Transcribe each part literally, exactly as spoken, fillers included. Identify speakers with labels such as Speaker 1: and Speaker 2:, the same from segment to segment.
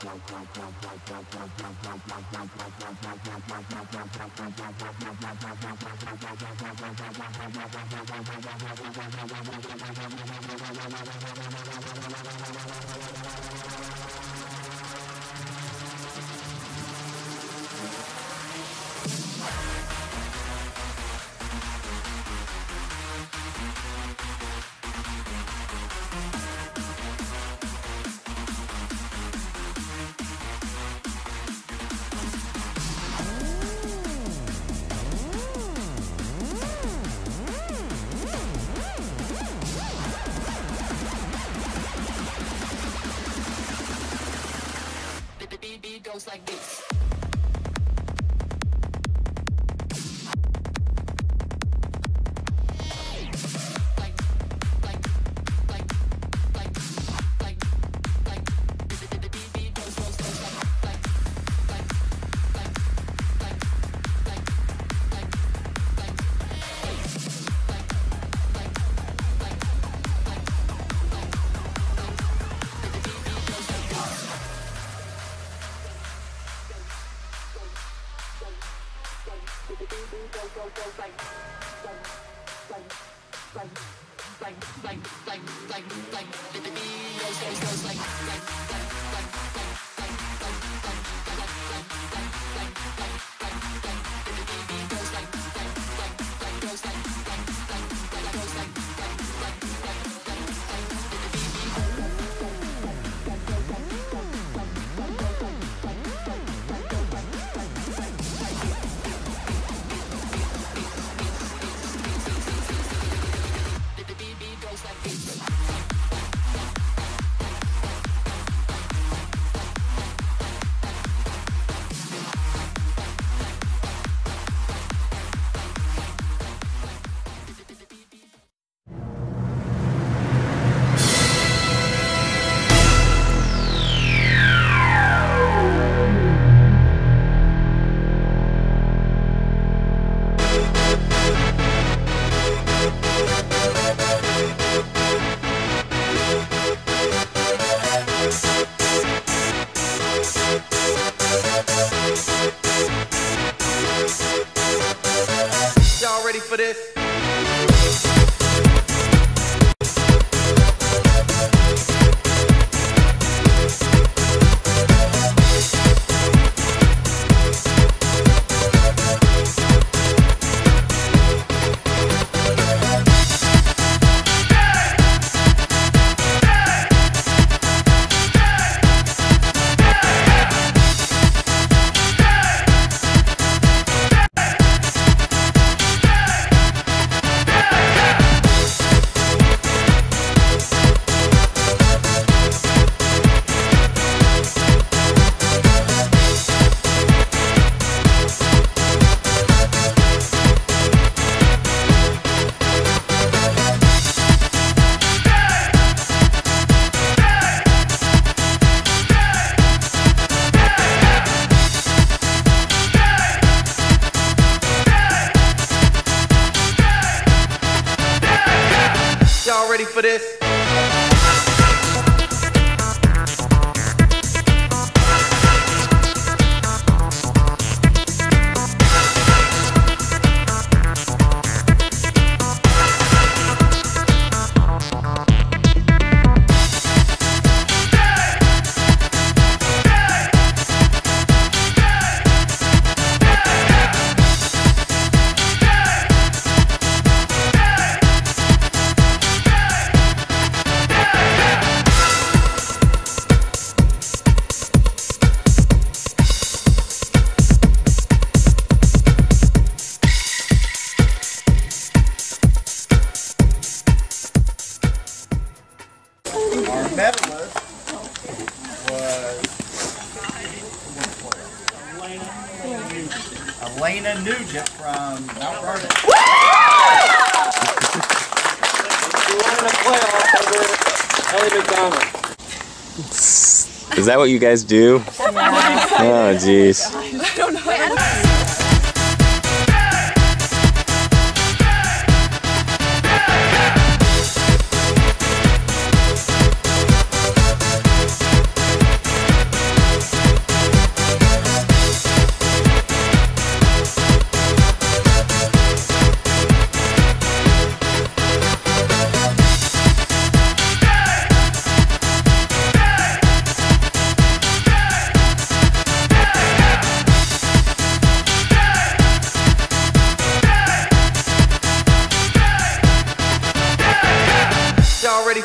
Speaker 1: Goes like this.
Speaker 2: Y'all ready for this? Y'all ready for this? Our medalist was Elena Nugent from Mount Vernon.
Speaker 3: She won in the playoffs over Ellie McDonald.
Speaker 4: Is that what you guys do? Yeah. Oh, jeez.
Speaker 5: I don't know.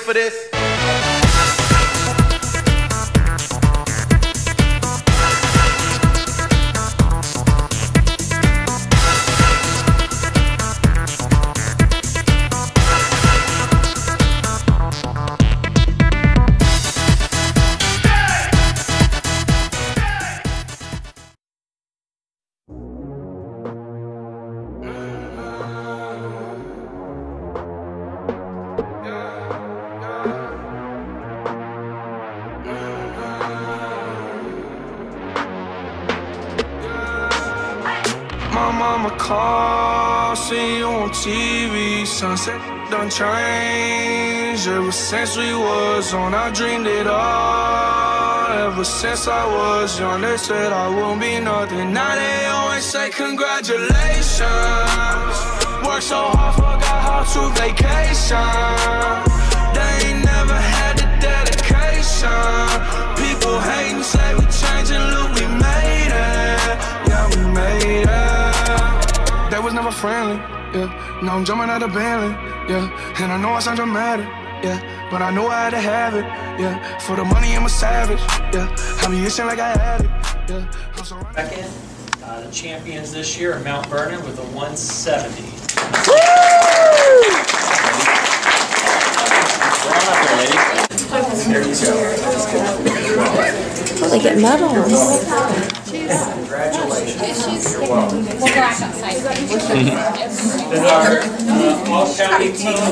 Speaker 2: for this?
Speaker 5: My mama call, see you on T V. Sunset done changed. Ever since we was on, I dreamed it all. Ever since I was young, they said I won't be nothing. Now they always say congratulations. Worked so hard, forgot how to vacation. They ain't never had the dedication. People hating, say we changing, look, we made it. Yeah, we made it. They was never friendly, yeah. Now I'm jumping out of Bentley, yeah. And I know I sound dramatic, yeah. But I know I had to have it, yeah. For the money, I'm a savage, yeah. I be itching like I had it, yeah. I'm so
Speaker 6: Second, uh, the champions this year are Mount Vernon with a one seventy.
Speaker 7: Oh, they get medals.
Speaker 6: Congratulations. You're welcome. We'll go back outside. Then our uh, all-county team.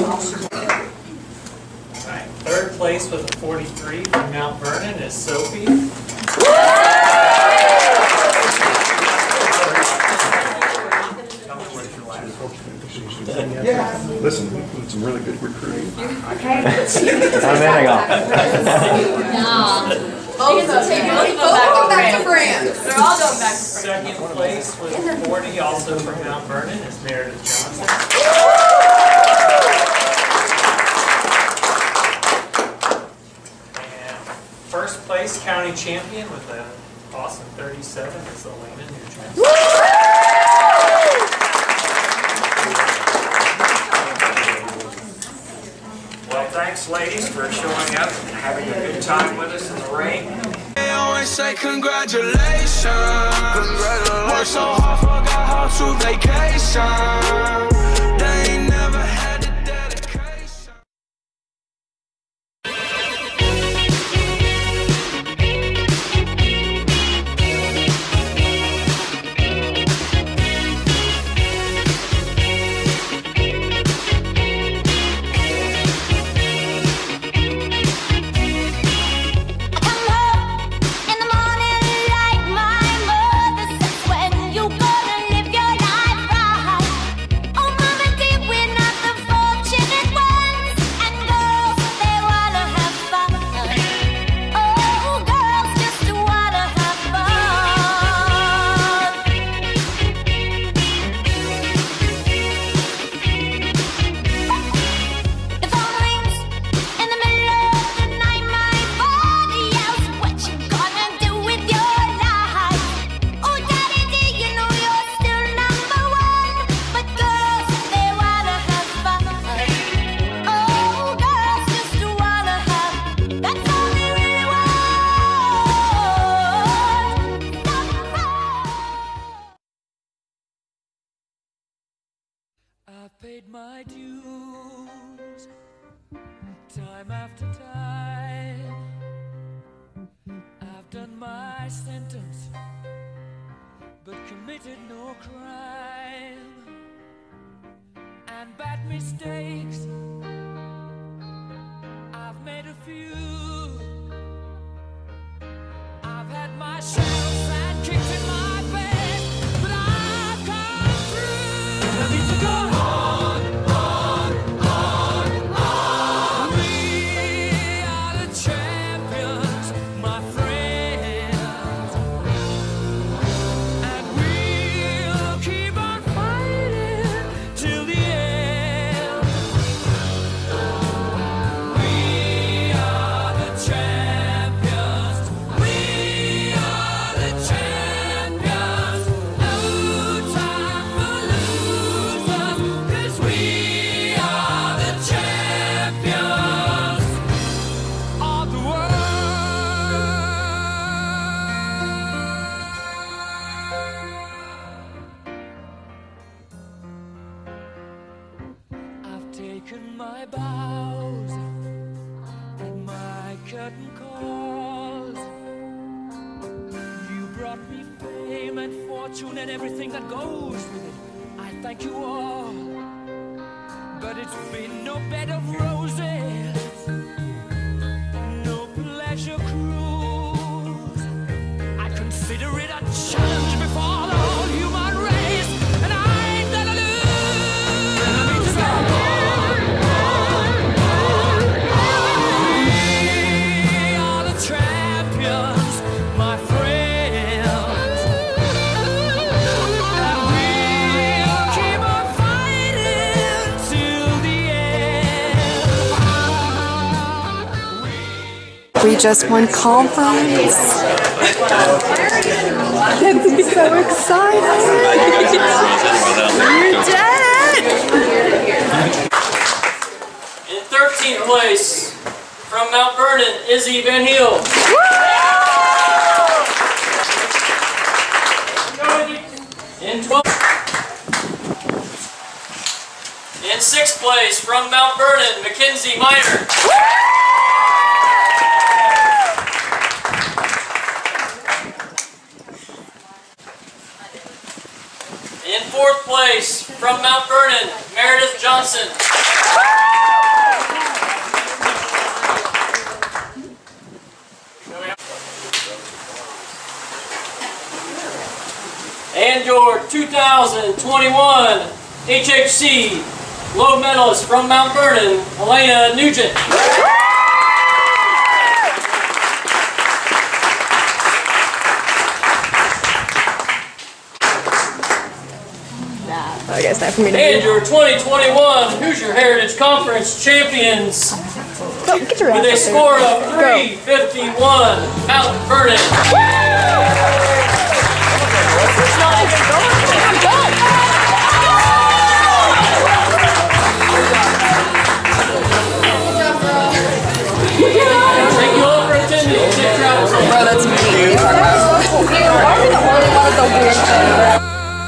Speaker 6: Right. Third place with a forty-three from Mount Vernon is Sophie.
Speaker 8: Yeah. Listen, we put some really good recruiting.
Speaker 4: How many I got?
Speaker 7: Both of them go back to France. They're all going back to France.
Speaker 6: Second place with forty, also from Mount Vernon, is Meredith Johnson. And first place county champion with an awesome thirty-seven is Elena Nugent. Well, thanks, ladies, for showing up and having a good time with us in the ring.
Speaker 5: They always say congratulations. Congratulations. Worked so hard, forgot how to vacation. They ain't never had the dedication.
Speaker 9: I've paid my dues, time after time. I've done my sentence, but committed no crime. And bad mistakes, I've made a few. I've had my shells and kicked in my face, but I've come through. I need to go home. fortune and everything that goes with it. I thank you all, but it's been no bed of roses, no pleasure cruise. I consider it a challenge before the whole human race, and I ain't gonna lose. We are the champions, my friends, and we'll keep on fighting till the end.
Speaker 7: We just won conference. Kids be so excited. You did it!
Speaker 3: In thirteenth place, from Mount Vernon, Izzy Van Heel. In twelfth. In sixth place, from Mount Vernon, Mackenzie Meyer. In fourth place, from Mount Vernon, Meredith Johnson. And your two thousand twenty-one H H C gold medalist from Mount Vernon, Elena Nugent.
Speaker 7: I guess time for me to
Speaker 3: And your twenty twenty-one Hoosier Heritage Conference champions
Speaker 7: Go, get your ass
Speaker 3: with a
Speaker 7: up
Speaker 3: score
Speaker 7: there.
Speaker 3: of three fifty-one, Mount Vernon.
Speaker 7: It's not even going. I'm done.
Speaker 3: Thank you all for attending. Safe travels.
Speaker 7: Bro, that's me. What are you talking about? Why are we the only one with the weird shit?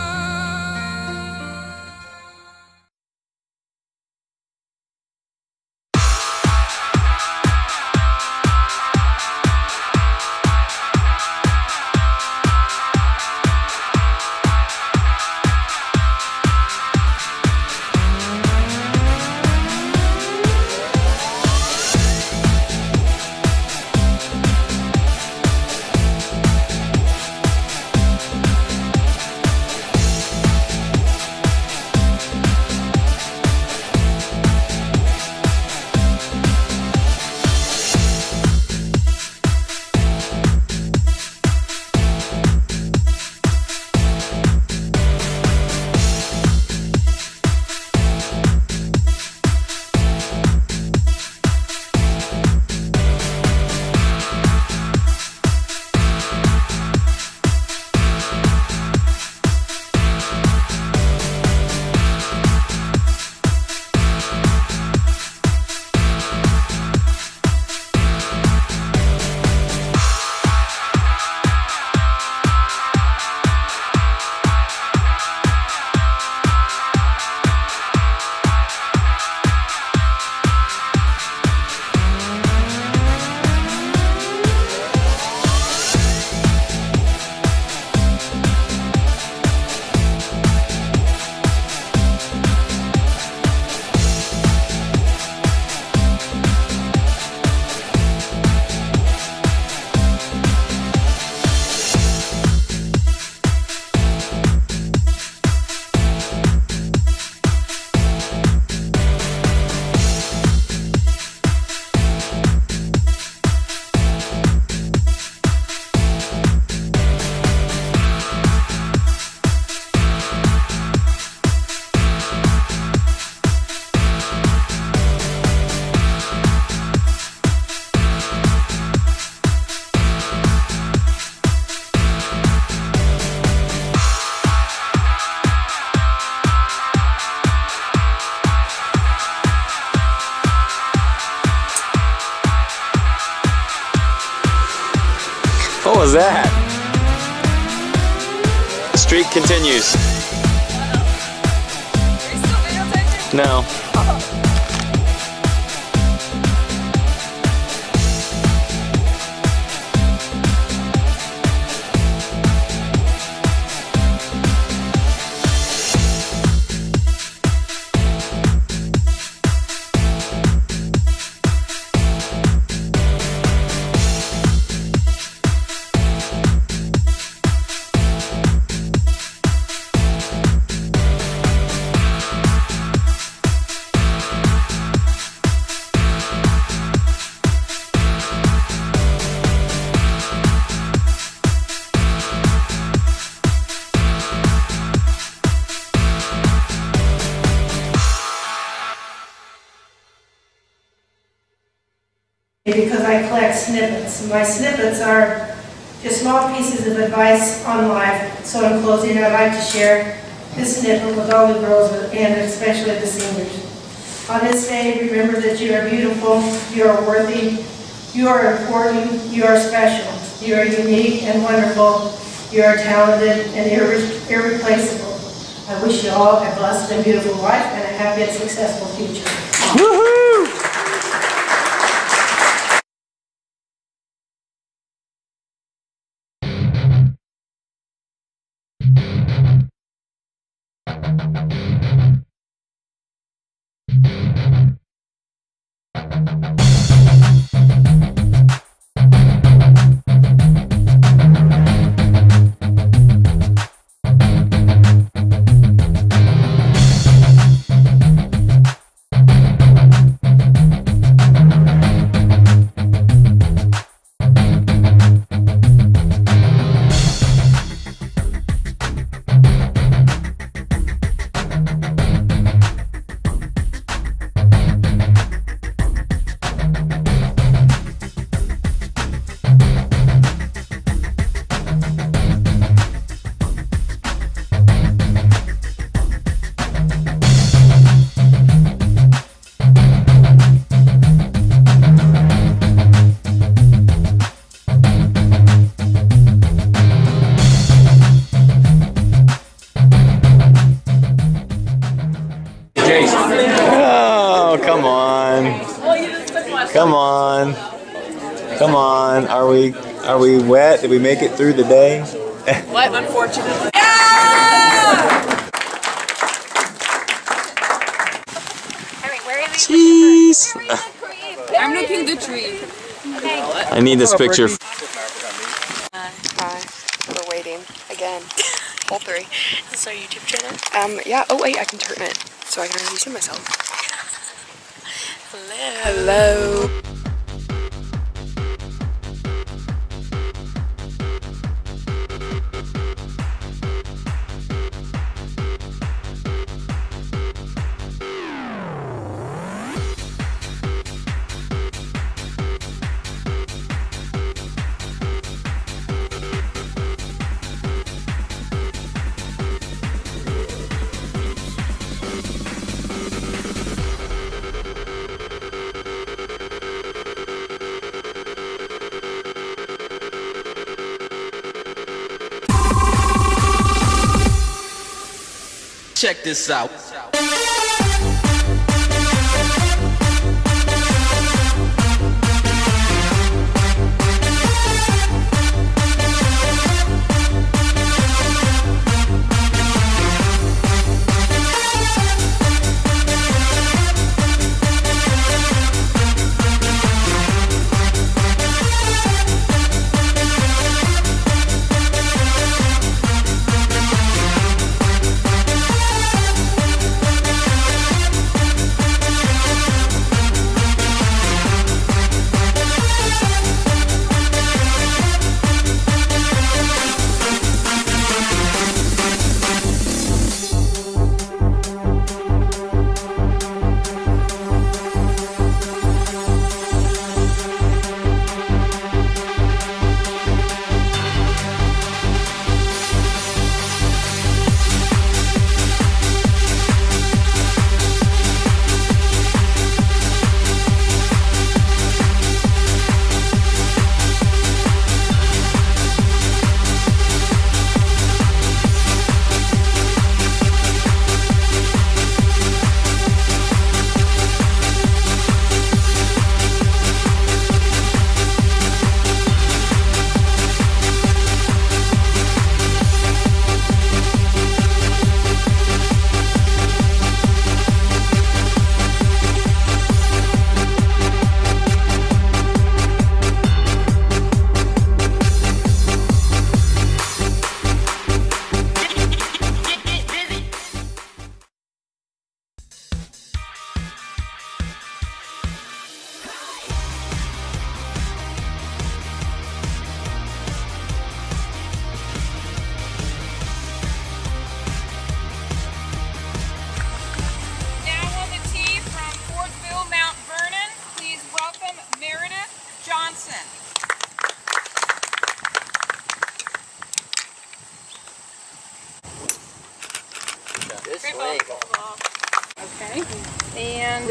Speaker 4: What was that? The streak continues. No.
Speaker 10: because I collect snippets. My snippets are just small pieces of advice on life. So in closing, I'd like to share this snippet with all the girls and especially the seniors. On this day, remember that you are beautiful, you are worthy, you are important, you are special, you are unique and wonderful, you are talented and irre irreplaceable. I wish you all a blessed and beautiful life and a happy and successful future.
Speaker 4: Woohoo! Oh, come on. Come on. Come on. Are we are we wet? Did we make it through the day?
Speaker 7: What, unfortunately?
Speaker 4: Jeez.
Speaker 7: I'm looking the tree.
Speaker 4: I need this picture.
Speaker 11: Uh, hi. We're waiting again. All three.
Speaker 12: Is this our YouTube channel?
Speaker 11: Um, yeah. Oh, wait, I can turn it so I can introduce myself.
Speaker 12: Hello.
Speaker 11: Hello.
Speaker 2: Check this out.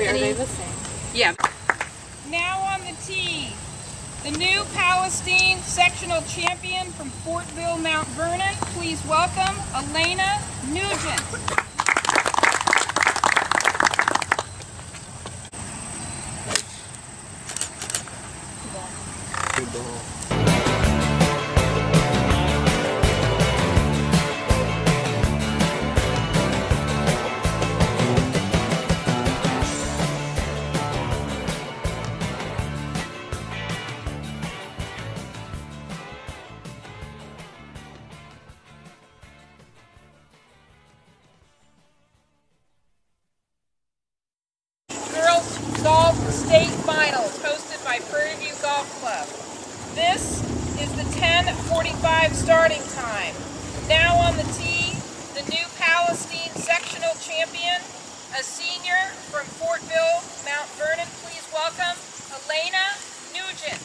Speaker 7: Wait, are they the same?
Speaker 11: Yeah.
Speaker 7: Now on the tee, the new Palestine sectional champion from Fortville, Mount Vernon. Please welcome Elena Nugent.
Speaker 4: Good ball.
Speaker 7: Girls Golf State Finals hosted by Prairie View Golf Club. This is the ten forty-five starting time. Now on the tee, the new Palestine sectional champion, a senior from Fortville, Mount Vernon. Please welcome Elena Nugent.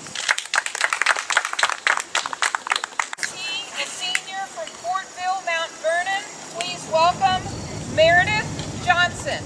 Speaker 7: Tee, a senior from Fortville, Mount Vernon. Please welcome Meredith Johnson.